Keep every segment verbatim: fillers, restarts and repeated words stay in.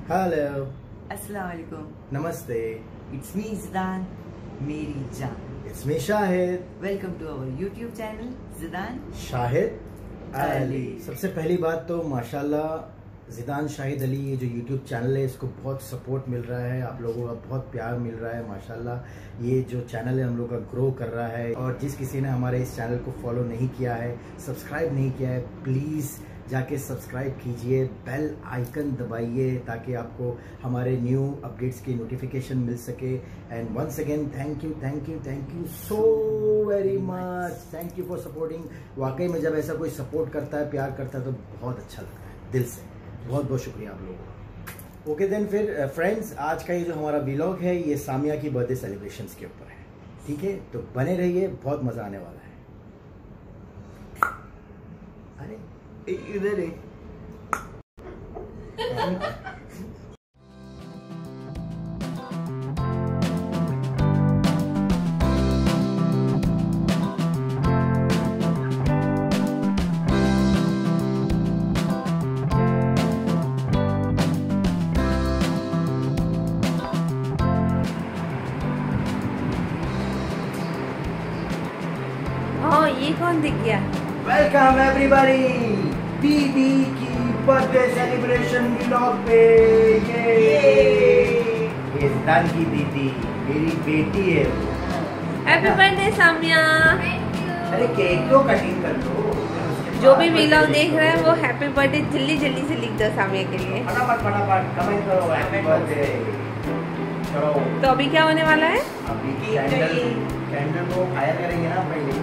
Hello, अस्सलाम वालेकुम, नमस्ते, इट्स मी ज़िदान, मेरी जान। It's me Shahid. Welcome to our YouTube channel Zidan Shahid Ali. सबसे पहली बात तो माशाल्लाह ज़िदान शाहिद अली ये जो यूट्यूब चैनल है इसको बहुत सपोर्ट मिल रहा है, आप लोगों का बहुत प्यार मिल रहा है माशाल्लाह। ये जो चैनल है हम लोग का ग्रो कर रहा है और जिस किसी ने हमारे इस चैनल को फॉलो नहीं किया है, सब्सक्राइब नहीं किया है, प्लीज़ जाके सब्सक्राइब कीजिए, बेल आइकन दबाइए ताकि आपको हमारे न्यू अपडेट्स की नोटिफिकेशन मिल सके। And once again thank you thank you thank you so very much, thank you for supporting. वाकई में जब ऐसा कोई सपोर्ट करता है, प्यार करता है तो बहुत अच्छा लगता है दिल से। बहुत बहुत शुक्रिया आप लोगों का। ओके देन फिर फ्रेंड्स, आज का ये जो हमारा व्लॉग है ये सामिया की बर्थडे सेलिब्रेशंस के ऊपर है, ठीक है? तो बने रहिए, बहुत मजा आने वाला है। अरे इधर है। हाँ, ये कौन दिख गया? वेलकम एवरीबॉडी दीदी की बर्थडे सेलिब्रेशन व्लॉग पे। ये ये ज़िदान की दीदी मेरी बेटी है। Happy birthday Samiya. अरे केक तो कटिंग कर दो। जो भी व्लॉग देख रहे हैं वो हैप्पी बर्थडे जल्दी जल्दी से लिख दो सामिया के लिए। फटाफट फटाफट कमेंट करो हैप्पी बर्थडे। चलो तो अभी क्या होने वाला है? अभी कैंडल कैंडल को फायर करेंगे ना पहले।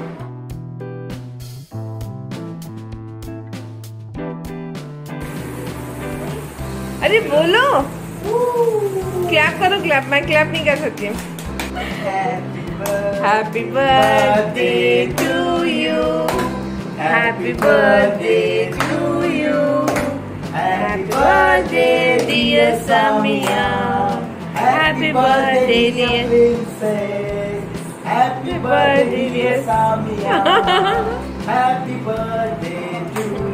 अरे बोलो, क्लैप करो। क्लैप मैं क्लैप नहीं कर सकती। Happy birthday to you, happy birthday to you, happy birthday dear Samiya, happy birthday dear, happy birthday dear Samiya, happy birthday to you.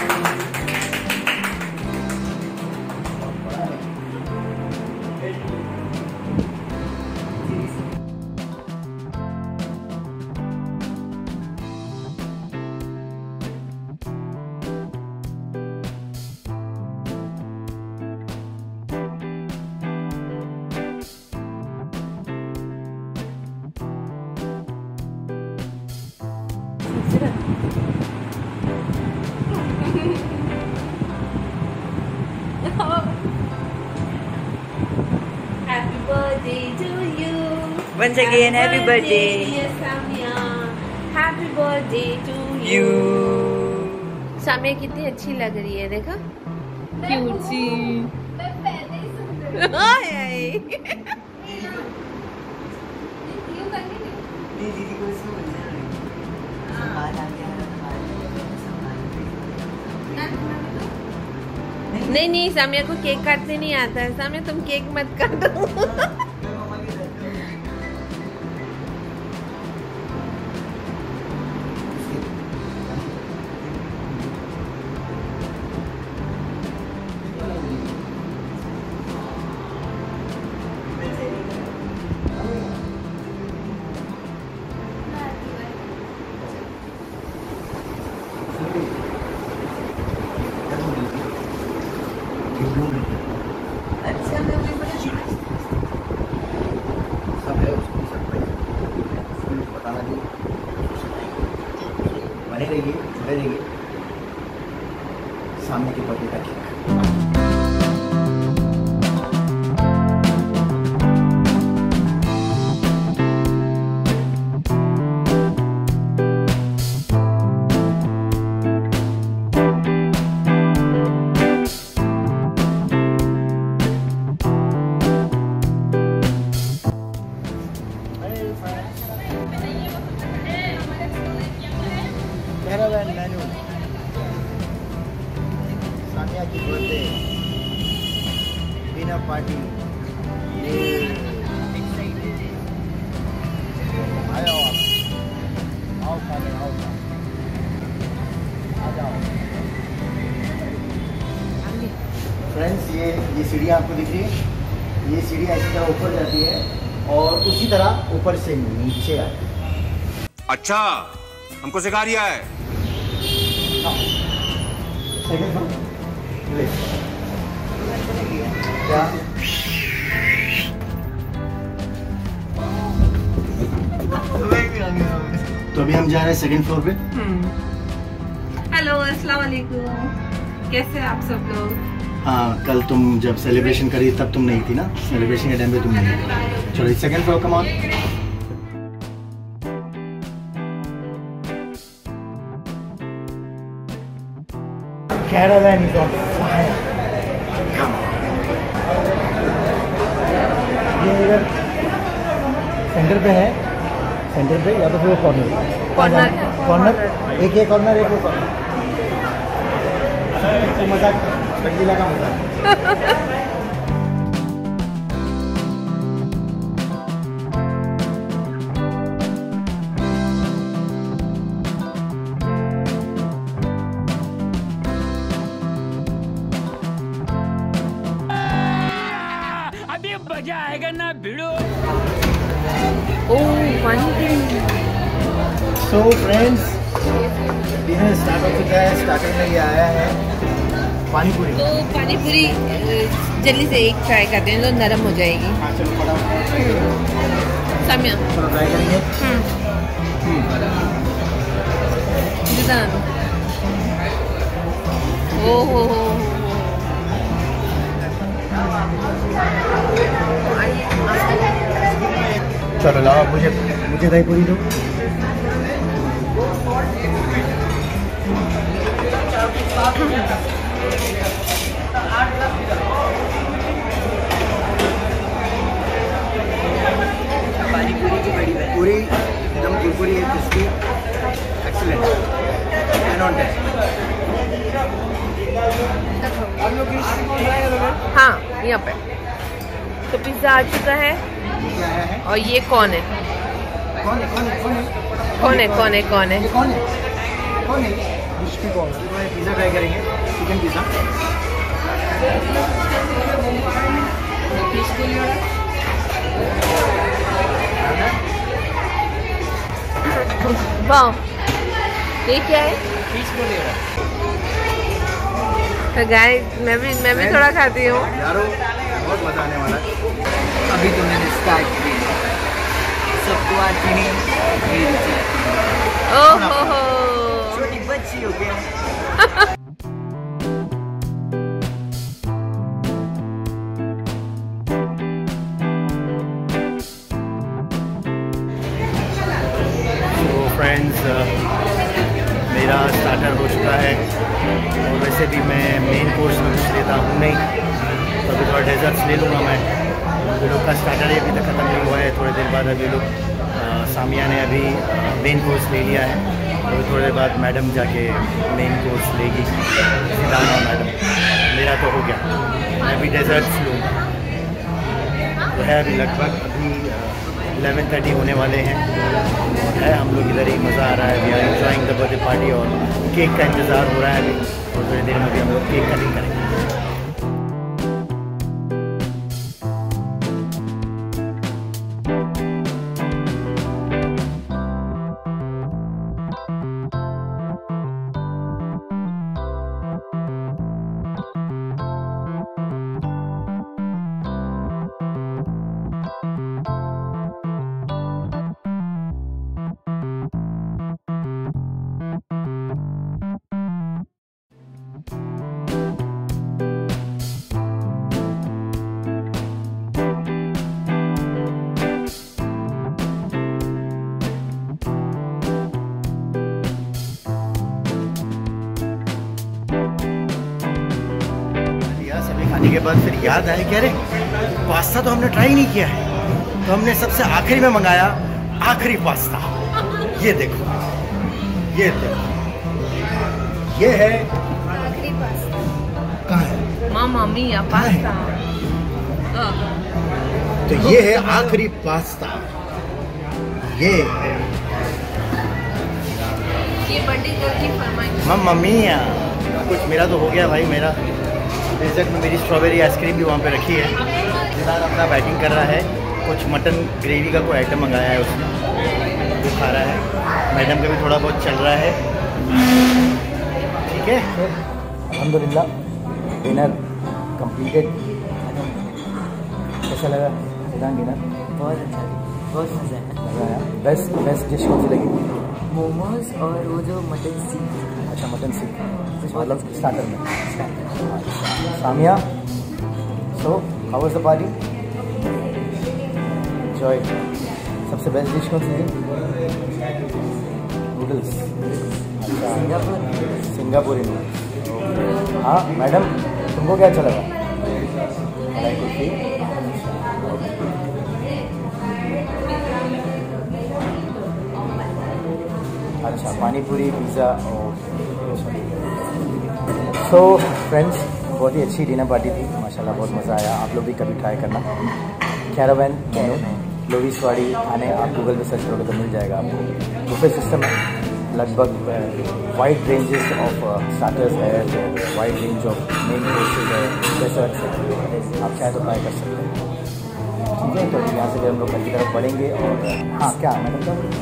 Happy birthday to you. Once again, happy birthday. dear Samia. Happy birthday to you. You. Samiya कितनी अच्छी लग रही है, देखा? Cute सी। Hi hi. दीदी को इसमें बोल देना। सामान आ गया, नहीं नहीं, सामिया को केक काटने नहीं आता है। सामिया तुम केक मत काटो। अच्छा मैं भी बड़ा सब है उसको सब है, उसको बताना नहीं। बने रहिए, जुड़े रहिए। सामने के बर्थडे का केक। कैरावैन मेनू, सामिया की बर्थडे, डिनर पार्टी। आओ आप, आओ खाने, आओ आ जाओ। फ्रेंड्स ये ये सीढ़ियाँ आपको दिख रही है, ये सीढ़ियाँ इसी तरह ऊपर जाती है और उसी तरह ऊपर से नीचे आती है। अच्छा, हमको सिखा रिया है। सेकंड फ्लोर क्या? तो अभी हम जा रहे हैं सेकंड फ्लोर पे। हेलो, अस्सलाम वालेकुम, कैसे हैं आप सब लोग? हाँ, कल तुम जब सेलिब्रेशन करी तब तुम नहीं थी ना, सेलिब्रेशन के टाइम पे तुम नहीं थी। चलो second floor, come on. Caravan is on fire. Come on. ये इधर सेंटर पे है, सेंटर पे या तो फिर कॉर्नर कॉर्नर कॉर्नर एक ये कॉर्नर एक वो कॉर्नर। मजाक रंगीला का मजाक। मजा आएगा ना भिड़ो। ओह पानी पूरी। सो फ्रेंड्स, डिनर स्टार्ट हो चुका है। स्टार्टर में ये आया है पानी पूरी। तो पानी पूरी जल्दी से एक ट्राई करते हैं तो नरम हो जाएगी। हाँ चलो फटाफट सामिया थोड़ा ट्राई करेंगे। जिदान ओह हो हो चलो लाओ, मुझे मुझे दही पूरी दो। पानी पूरी की बड़ी बात। पूरी एकदम कुरकुरी है, crispy, excellent, ten on ten. हाँ यहाँ पे तो पिज्ज़ा आ चुका है। और ये कौन है? कौन है कौन है कौन है कौन है कौन है कौन है? ये कौन है कौन है मुश्किल कौन है? पिज़्ज़ा ट्राई करेंगे, चिकन पिज़्ज़ा। वाह, ये क्या है? तो गाइस मैं भी मैं भी थोड़ा खाती हूँ। यारो बहुत मजा आने वाला है। अभी तो मैंने स्टार्ट किया, सबको आती नहीं, ओह हो हो छोटी बच्ची हो गया। तो फ्रेंड्स, मेरा स्टार्टर हो चुका है और वैसे भी मैं मेन कोर्स में कुछ लेता हूँ नहीं, तो अभी थोड़ा डेजर्ट्स ले लूँगा मैं। ये लोग का स्टार्टर ही अभी तक ख़त्म नहीं हुआ है। थोड़ी देर बाद अभी लोग सामिया ने अभी मेन कोर्स ले लिया है, तो थोड़ी देर बाद मैडम जाके मेन कोर्स लेगी, सिदाना मैडम। मेरा तो हो गया, मैं अभी डेजर्ट्स लूँगा। तो है अभी लगभग अभी इलेवन थर्टी होने वाले हैं और है हम लोग इधर ही, मज़ा आ रहा है। We are enjoying the birthday party और केक का इंतज़ार हो रहा है अभी, और थोड़ी देर में अभी हम लोग केक कटिंग करेंगे। खाने के बाद फिर याद आया कि अरे पास्ता तो हमने ट्राई नहीं किया है, तो हमने सबसे आखिरी में मंगाया आखिरी पास्ता। ये देखो, ये देखो, ये है आखिरी पास्ता। कहाँ है? मामा मिया कहाँ है? पास्ता। तो ये है आखिरी पास्ता। ये ये बर्थडे गर्ल की फरमाइश। मम्मा मिया, कुछ मेरा तो हो गया भाई, मेरा डेजर्ट में मेरी स्ट्रॉबेरी आइसक्रीम भी वहाँ पे रखी है। जिदान अपना बैटिंग कर रहा है, कुछ मटन ग्रेवी का कोई आइटम मंगाया है उसने, वो खा रहा है। मैडम का भी थोड़ा बहुत चल रहा है। ठीक है, अल्हम्दुलिल्लाह डिनर कंप्लीटेड। कैसा लगा जिदान डिनर? बहुत अच्छा, बहुत मज़ा आया। बेस्ट बेस्ट डिश कौन सी लगी? मोमोज और वो जो मटन सीख। अच्छा, मटन सीख मतलब स्टार्टर में। Samiya, so how was the party? Enjoy. सबसे बेस्ट डिश कौन सी थी? नूडल्स। अच्छा, सिंगापुर सिंगापुरी नूडल्स। हाँ मैडम, तुमको क्या अच्छा लगा? मलाई कुल्फी। अच्छा, पानी पूरी, पिज़्ज़ा और सो फ्रेंड्स, बहुत ही अच्छी डिनर पार्टी थी माशाल्लाह, बहुत मज़ा आया। आप लोग भी कभी ट्राई करना। कैरावैन लोवीसवाड़ी खाने आप गूगल पे सर्च करोगे तो मिल जाएगा आपको। बुफे सिस्टम है, लगभग वाइड रेंजेस ऑफ स्टार्टर्स है, wide range of main courses है, जैसे रख सकते हैं आप, चाहे तो ट्राई कर सकते हैं। ठीक है, तो यहाँ से भी हम लोग घर की तरफ बढ़ेंगे। और हाँ, क्या मैडम क्या बोले?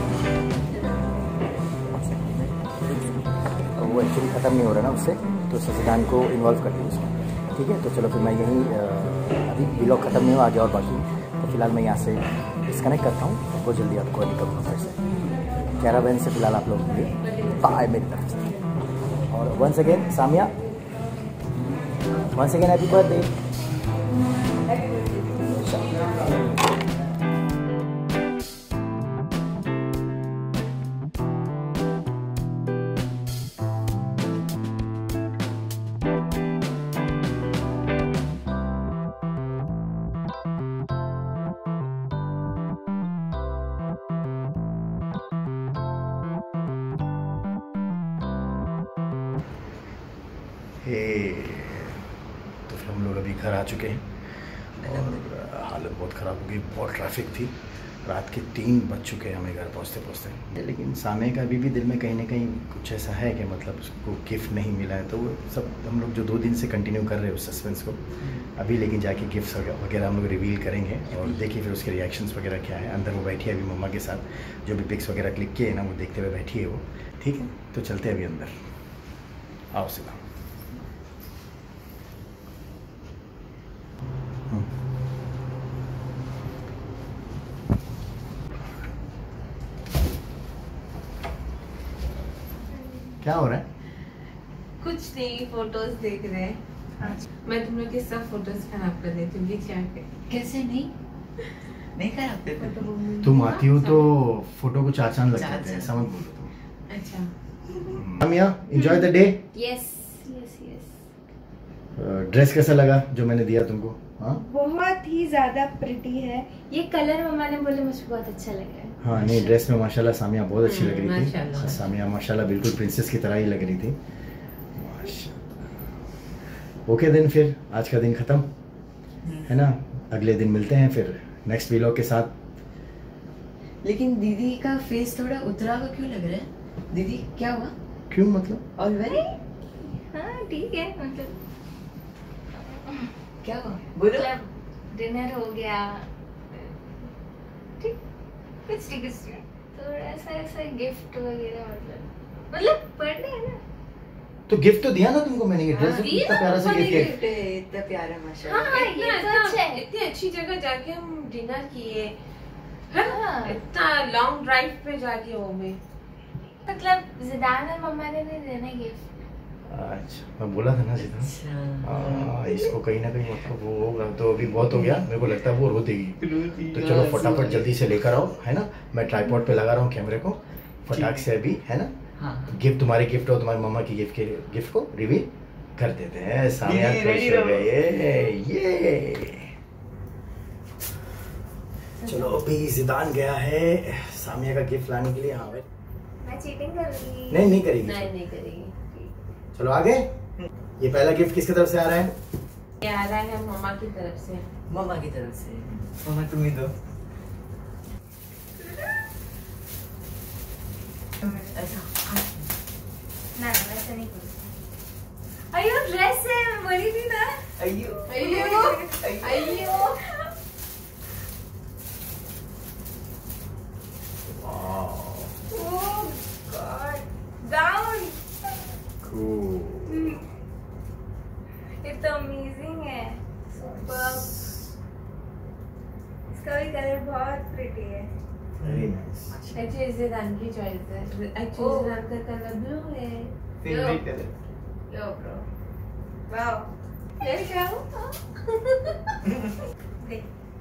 वो एक्चुअली ख़त्म नहीं हो रहा ना उससे, तो सजिदान को इन्वॉल्व कर दिया उसको। ठीक है, तो चलो फिर मैं यहीं अभी व्लॉग ख़त्म नहीं हो, आगे और बाकी। तो फिलहाल मैं यहाँ से डिस्कनेक्ट करता हूँ, बहुत जल्दी आपको निकलूँगा फिर से कैरावैन से। फिलहाल आप लोग बाय मेरी तरफ से। और once again Samiya, once again happy birthday. तो फिर हम लोग अभी घर आ चुके हैं और हालत बहुत ख़राब हो गई, बहुत ट्रैफिक थी। रात के तीन बज चुके हैं हमें घर पहुंचते पहुंचते। लेकिन सामे का अभी भी दिल में कहीं ना कहीं कुछ ऐसा है कि मतलब उसको गिफ्ट नहीं मिला है, तो वो सब हम लोग जो दो दिन से कंटिन्यू कर रहे हैं उस सस्पेंस को, अभी लेकिन जाके गिफ्ट्स वगैरह हम लोग रिवील करेंगे और देखिए फिर उसके रिएक्शंस वगैरह क्या है। अंदर वो बैठी है अभी मम्मा के साथ, जो भी पिक्स वगैरह क्लिक किए ना वो देखते हुए बैठी है वो। ठीक है, तो चलते हैं अभी अंदर, आओ सीधा। क्या हो रहा है? कुछ नहीं, फोटोज देख रहे हैं। मैं तुम लोग के सब फोटोज खराब कर देती हूँ। क्या कैसे? नहीं नहीं खराब करते। तुम आती हो तो फोटो को चार चांद लग जाते हैं, समझ बोलो तुम। अच्छा Samiya, enjoy the day. Yes yes yes. Dress कैसा लगा जो मैंने दिया तुमको? हाँ, बहुत ही ज्यादा प्रिटी है ये कलर। मम्मा ने बोले मुझे बहुत अच्छा लग रहा है। हाँ नहीं, ड्रेस में माशाल्लाह सामिया बहुत अच्छी लग रही थी। सामिया माशाल्लाह बिल्कुल प्रिंसेस की तरह ही लग रही थी माशाल्लाह। ओके दिन, फिर आज का दिन ख़त्म है ना, अगले दिन मिलते हैं फिर नेक्स्ट व्लॉग के साथ। लेकिन दीदी का फेस थोड़ा उतरा हुआ क्यों लग रहा है? दीदी क्या हुआ? क्यों मतलब? ऑलवेरी हाँ ठीक है, मतलब क्या हुआ बोलो। डिनर हो गया, ठीक कुछ ठीक कुछ थोड़ा सा ऐसा गिफ्ट वगैरह, मतलब मतलब बर्थडे है ना, तो गिफ्ट तो दिया ना तुमको मैंने। ये ड्रेस दिया, इतना प्यारा सा गिफ्ट गिफ्ट है, इतना प्यारा माशाल्लाह। हाँ इतना ये तो अच्छा है। इतनी अच्छी जगह जाके हम डिनर किए है ना, हाँ। इतना लॉन्ग ड्राइव पे जाके वो भी मतलब जिदान और मम्मा ने नहीं देना गिफ्ट। अच्छा, मैं बोला था ना सीधा। अच्छा हाँ, इसको कहीं ना कहीं मतलब वो होगा, तो अभी बहुत हो गया, मेरे को लगता है वो रो देगी। तो चलो फटाफट जल्दी से लेकर आओ, है ना। मैं ट्राइपॉड पे लगा रहा हूँ कैमरे को, फटाक से अभी, है ना। हाँ। गिफ्ट तुम्हारी गिफ्ट और तुम्हारी मम्मा की गिफ्ट के गिफ्ट को रिवील कर देते हैं। सामिया ये खुश ready हो रहो। गए। ये चलो अभी जिदान गया है सामिया का गिफ्ट लाने के लिए। हाँ भाई, मैं चीटिंग करूंगी? नहीं नहीं करेगी। नहीं नहीं करेगी। चलो आगे। ये पहला गिफ्ट किसकी तरफ से आ रहा है? ये आ रहा है मम्मा की तरफ से। मम्मा की तरफ से। मम्मा तुम ही दो। ऐसा ना ना वैसे नहीं करूंगी। अयो ड्रेस है, मैं बोली थी ना। अयो अयो अयो Oh God, down. Cool. ये तो अमेजिंग है, सुपर। इसका भी कलर बहुत प्रिटी है। Very nice. एक्चुअली ज़िदान की चॉइस है। Actually Oh. ज़िदान का कलर ब्लू है। Favourite colour. लो ब्रो, वाओ। ये क्या हो? देख,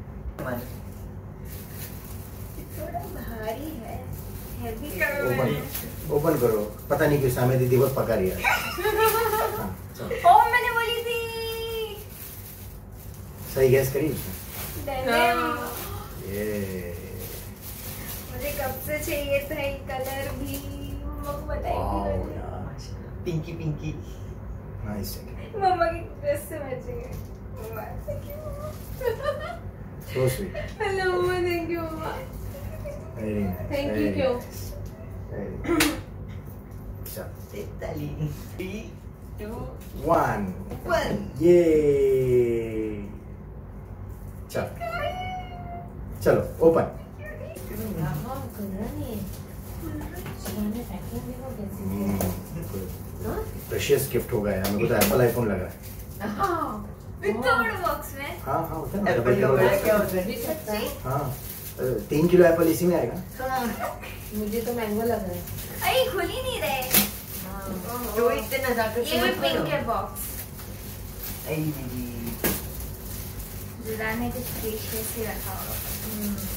थोड़ा भारी है, हेवी कलर ओपन है। ओपन करो। पता नहीं क्यों सामे दीदी बहुत पका रही है। हाँ, चलो। ओ मैंने बोली थी। सही गैस करी उसने। डेनिम। ये मुझे कब से चाहिए था ये कलर भी, मम्मा को बताई वाओ थी यार, पिंकी पिंकी। नाइस। मैंने। मम्मा की ड्रेस से मैचिंग है। Mama thank you. So sweet. Hello mama, thank you mama. Very nice. Thank you, क्यों? चल ताली। Three two one one. ये चल चलो ओपन। हाँ, कलर नहीं है। ज़िदान ने पैकिंग देखो कैसी है। हाँ? प्रेशियस गिफ्ट होगा यार, मेरे को तो एप्पल आईफोन लग रहा है। हाँ। इतना बड़ा बॉक्स में। हाँ हाँ होता है ना, एप्पल डबल का डबल बड़ा बॉक्स। क्या होता है? भी सकता है। हाँ अ, तीन किलो एप्पल इसी में आएगा। मुझे तो मैंगो लग रहा है। अरे खुल ही नहीं रहे। हाँ। तो इतने नजाकत से ये भी मत पिंक करो। है बॉक्स। आई दीदी। ज़िदान ने कुछ प्रेशियस ही रखा होगा।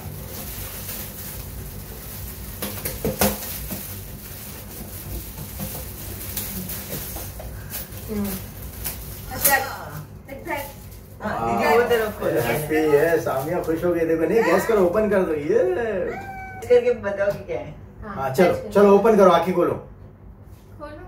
हम्म। अच्छा, देख देख। हाँ दीदी वो तरफ खोलो। हैप्पी है, सामिया खुश हो गई। देखो नहीं गैस करो, ओपन कर दो ये। करके बताओ कि क्या है। हाँ चलो चलो ओपन करो, आंखें खोलो। खोलो।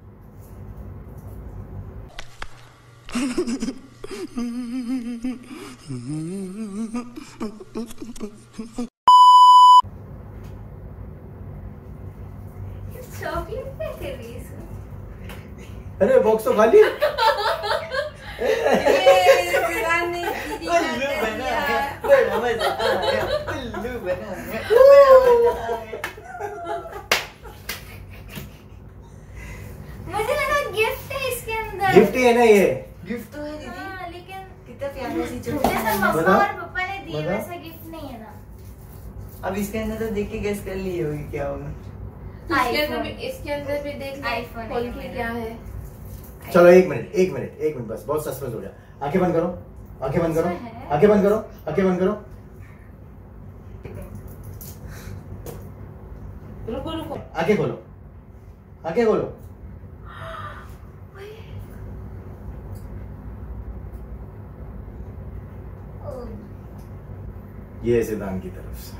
चॉकलेट क्या कर रही है इसमें? अरे बॉक्स तो खाली है। ज़िदान ने दीदी का उल्लू कर बना दिया। है, बड़ा मजा आया। उल्लू बना है, बड़ा मजा आया। मुझे लगा गिफ्ट है इसके अंदर। गिफ्ट ही है ना ये। गिफ्ट तो है दीदी। हाँ, लेकिन कितना प्यारा सी जैसा छोटा। मम्मा बता। और पापा ने दिए बता। वैसा गिफ्ट नहीं है ना। अब इसके अंदर तो देख के गेस कर ली होगी क्या होगा। इसके अंदर भी इसके अंदर भी देख ले, आईफोन खोल है के मेरा। क्या है। चलो एक मिनट एक मिनट एक मिनट बस, बहुत सस्पेंस हो गया। आंखें बंद करो, आंखें बंद करो, ऐसा है? आंखें बंद करो, आंखें बंद करो। रुको रुको। आंखें खोलो, आंखें खोलो। ये ज़िदान की तरफ से।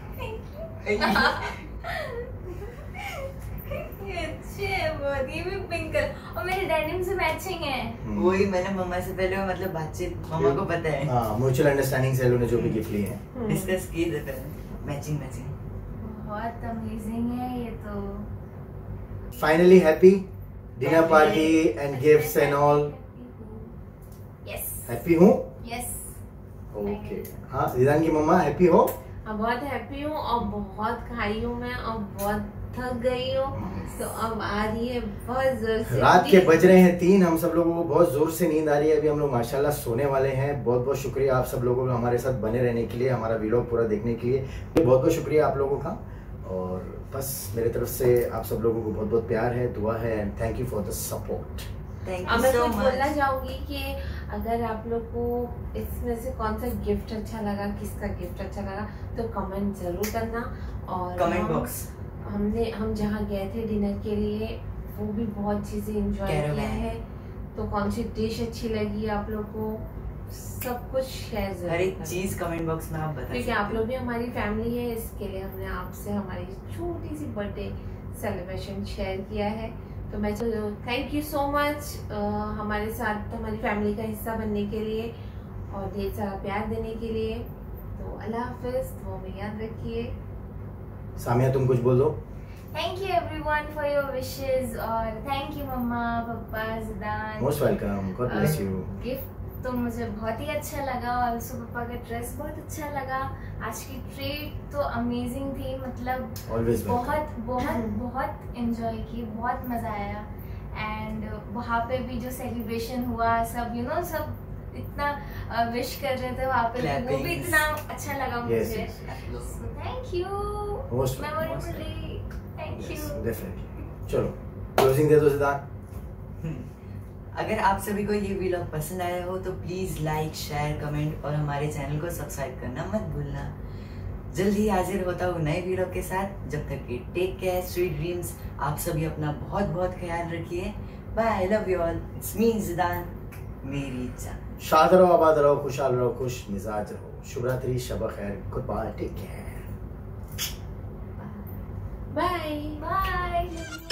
ये अच्छे है बहुत, ये भी पिंक कलर और मेरे डेनिम से मैचिंग है। हम्म। वही मैंने मम्मा से पहले मतलब बातचीत मम्मा को पता है। हाँ म्यूचुअल अंडरस्टैंडिंग से उन्होंने जो भी गिफ्ट लिए हैं। डिस्कस किए थे पहले। Matching matching. बहुत अमेजिंग है ये तो। Finally happy dinner party and gifts and all. Yes happy हूँ। यस। ओके हाँ ज़िदान की मम्मा हैप्पी हो। अब बहुत हैप्पी हूँ और बहुत खाई हूँ मैं और बहुत थक गई हूँ, तो अब आ रही है बहुत जोर से रात के नींद। बज रहे हैं तीन, हम सब लोगों को बहुत जोर से नींद आ रही है। अभी हम लोग माशाल्लाह सोने वाले हैं। बहुत बहुत शुक्रिया आप सब लोगों का हमारे साथ बने रहने के लिए, हमारा वीडियो पूरा देखने के लिए बहुत बहुत शुक्रिया आप लोगों का। और बस मेरी तरफ से आप सब लोगों को बहुत बहुत प्यार है, दुआ है and thank you for the support. Thank अब यू मैं सो कुछ बोलना मच। चाहूंगी कि अगर आप लोग को इसमें से कौन सा गिफ्ट अच्छा लगा, किसका गिफ्ट अच्छा लगा, तो कमेंट जरूर करना। और कमेंट हम- बॉक्स। हमने हम जहाँ गए थे डिनर के लिए वो भी बहुत चीजें एंजॉय Caravan। किया है, तो कौन सी डिश अच्छी लगी आप लोग को, सब कुछ शेयर जरूर हर एक करना। चीज कमेंट बॉक्स में आप बता क्योंकि सकते आप हो। लोग भी हमारी फैमिली है, इसके लिए हमने आपसे हमारी छोटी सी बर्थडे सेलिब्रेशन शेयर किया है। तो मैं थैंक यू सो मच हमारे साथ हमारी फैमिली का हिस्सा बनने के लिए और ढेर सारा प्यार देने के लिए। तो अल्लाह हाफिज, तो हमें याद रखिए। सामिया तुम कुछ बोल दो। Thank you everyone for your wishes और thank you mama papa Zidan most welcome, god bless you. Gift तो मुझे बहुत ही अच्छा लगा। और ऑल्सो पापा का ड्रेस बहुत अच्छा लगा। आज की ट्रीट तो अमेजिंग थी, मतलब Always welcome. बहुत बहुत बहुत एंजॉय की, बहुत मज़ा आया। एंड वहाँ पे भी जो सेलिब्रेशन हुआ सब यू you नो know, सब इतना विश कर रहे थे वहाँ पे, वो भी इतना अच्छा लगा Yes, मुझे। yes. Thank you, Most welcome. Memorable day, thank Yes, you. definitely. चलो क्लोजिंग दे दो जिदान। अगर आप सभी को ये वीडियो पसंद आया हो तो प्लीज़ लाइक, शेयर, कमेंट और हमारे चैनल को सब्सक्राइब करना मत भूलना। जल्द ही हाजिर होता हूँ नए वीडियो के साथ। जब तक कि टेक केयर, स्वीट ड्रीम्स। आप सभी अपना बहुत बहुत ख्याल रखिए। Bye, I love you all. It's me Zidan, मेरी जान। शाद रहो, आबाद रहो, खुशहाल रहो, खुश मिजाज रहो। शुभ रात्रि, शब खैर, goodbye, take care. Bye bye.